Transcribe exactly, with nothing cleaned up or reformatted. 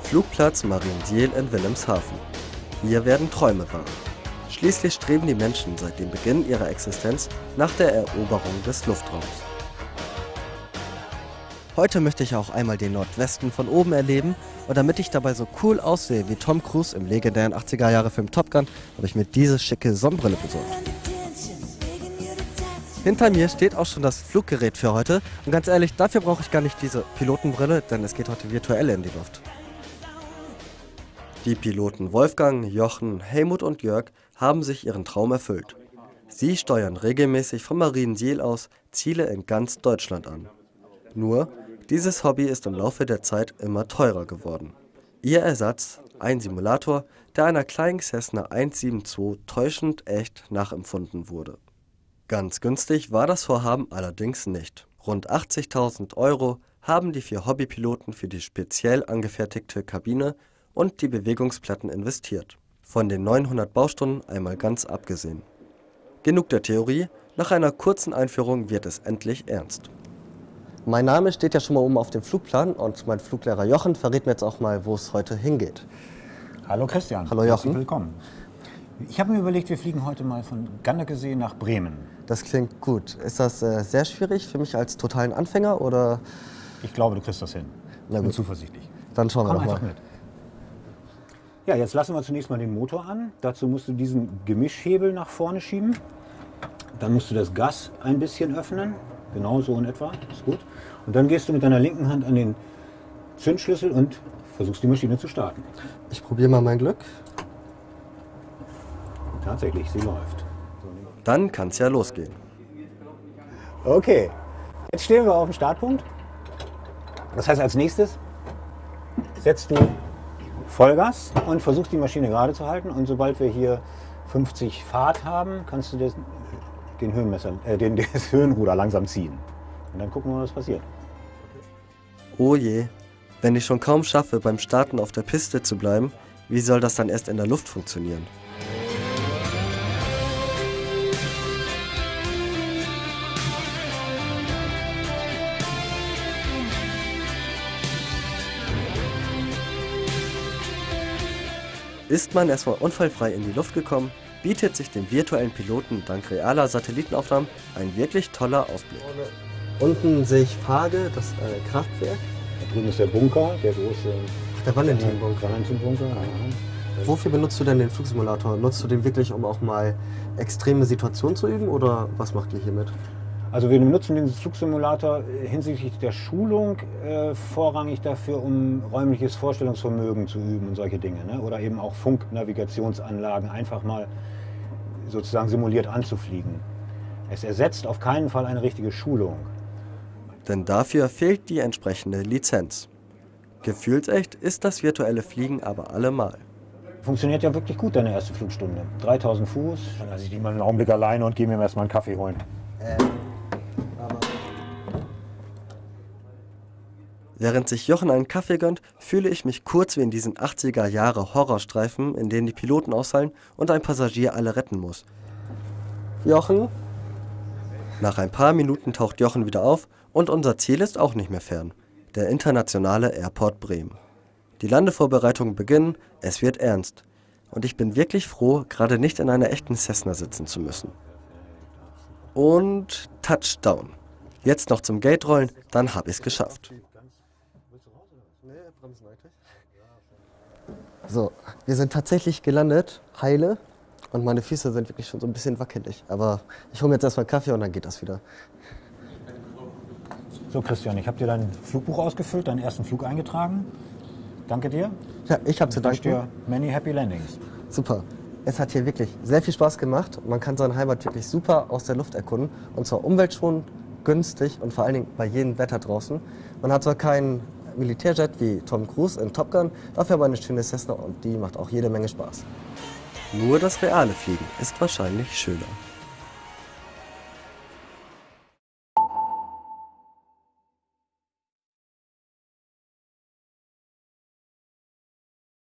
Flugplatz Mariensiel in Wilhelmshaven. Hier werden Träume wahr. Schließlich streben die Menschen seit dem Beginn ihrer Existenz nach der Eroberung des Luftraums. Heute möchte ich auch einmal den Nordwesten von oben erleben und damit ich dabei so cool aussehe wie Tom Cruise im legendären achtziger-Jahre-Film Top Gun, habe ich mir diese schicke Sonnenbrille besorgt. Hinter mir steht auch schon das Fluggerät für heute und ganz ehrlich, dafür brauche ich gar nicht diese Pilotenbrille, denn es geht heute virtuell in die Luft. Die Piloten Wolfgang, Jochen, Helmut und Jörg haben sich ihren Traum erfüllt. Sie steuern regelmäßig von Mariensiel aus Ziele in ganz Deutschland an. Nur, dieses Hobby ist im Laufe der Zeit immer teurer geworden. Ihr Ersatz, ein Simulator, der einer kleinen Cessna eins sieben zwei täuschend echt nachempfunden wurde. Ganz günstig war das Vorhaben allerdings nicht. Rund achtzigtausend Euro haben die vier Hobbypiloten für die speziell angefertigte Kabine und die Bewegungsplatten investiert. Von den neunhundert Baustunden einmal ganz abgesehen. Genug der Theorie, nach einer kurzen Einführung wird es endlich ernst. Mein Name steht ja schon mal oben auf dem Flugplan und mein Fluglehrer Jochen verrät mir jetzt auch mal, wo es heute hingeht. Hallo Christian. Hallo Jochen. Herzlich willkommen. Ich habe mir überlegt, wir fliegen heute mal von Ganderkesee nach Bremen. Das klingt gut. Ist das äh, sehr schwierig für mich als totalen Anfänger oder? Ich glaube, du kriegst das hin. Na gut. Bin zuversichtlich. Dann schauen wir Komm doch einfach mal. mit. Ja, jetzt lassen wir zunächst mal den Motor an. Dazu musst du diesen Gemischhebel nach vorne schieben. Dann musst du das Gas ein bisschen öffnen. Genau so in etwa. Ist gut. Und dann gehst du mit deiner linken Hand an den Zündschlüssel und versuchst die Maschine zu starten. Ich probiere mal mein Glück. Tatsächlich, sie läuft. Dann kann es ja losgehen. Okay, jetzt stehen wir auf dem Startpunkt. Das heißt, als nächstes setzt du Vollgas und versuchst die Maschine gerade zu halten. Und sobald wir hier fünfzig Fahrt haben, kannst du das, den, Höhenmesser, äh, den, das Höhenruder langsam ziehen. Und dann gucken wir mal, was passiert. Oh je, wenn ich schon kaum schaffe, beim Starten auf der Piste zu bleiben, wie soll das dann erst in der Luft funktionieren? Ist man erstmal unfallfrei in die Luft gekommen, bietet sich dem virtuellen Piloten dank realer Satellitenaufnahmen ein wirklich toller Ausblick. Unten sehe ich Farge, das äh, Kraftwerk. Da drüben ist der Bunker, der große Ach, der Valentin-Bunker. Valentin-Bunker. Ja. Wofür benutzt du denn den Flugsimulator? Nutzt du den wirklich, um auch mal extreme Situationen zu üben oder was macht ihr hiermit? Also wir nutzen den Flugsimulator hinsichtlich der Schulung äh, vorrangig dafür, um räumliches Vorstellungsvermögen zu üben und solche Dinge. Ne? Oder eben auch Funknavigationsanlagen einfach mal sozusagen simuliert anzufliegen. Es ersetzt auf keinen Fall eine richtige Schulung. Denn dafür fehlt die entsprechende Lizenz. Gefühlsecht ist das virtuelle Fliegen aber allemal. Funktioniert ja wirklich gut, deine erste Flugstunde. dreitausend Fuß, dann lasse ich die mal einen Augenblick alleine und gehe mir erstmal einen Kaffee holen. Äh. Während sich Jochen einen Kaffee gönnt, fühle ich mich kurz wie in diesen achtziger-Jahre-Horrorstreifen, in denen die Piloten ausfallen und ein Passagier alle retten muss. Jochen? Nach ein paar Minuten taucht Jochen wieder auf und unser Ziel ist auch nicht mehr fern. Der internationale Airport Bremen. Die Landevorbereitungen beginnen, es wird ernst. Und ich bin wirklich froh, gerade nicht in einer echten Cessna sitzen zu müssen. Und Touchdown. Jetzt noch zum Gate rollen, dann hab ich's geschafft. So, wir sind tatsächlich gelandet, heile. Und meine Füße sind wirklich schon so ein bisschen wackelig. Aber ich hole mir jetzt erstmal Kaffee und dann geht das wieder. So Christian, ich habe dir dein Flugbuch ausgefüllt, deinen ersten Flug eingetragen. Danke dir. Ja, ich habe zu Ich wünsche danken. dir many happy landings. Super. Es hat hier wirklich sehr viel Spaß gemacht. Man kann seine Heimat wirklich super aus der Luft erkunden. Und zwar umweltschonend, günstig und vor allen Dingen bei jedem Wetter draußen. Man hat zwar keinen Militärjet wie Tom Cruise in Top Gun, dafür aber eine schöne Cessna und die macht auch jede Menge Spaß. Nur das reale Fliegen ist wahrscheinlich schöner.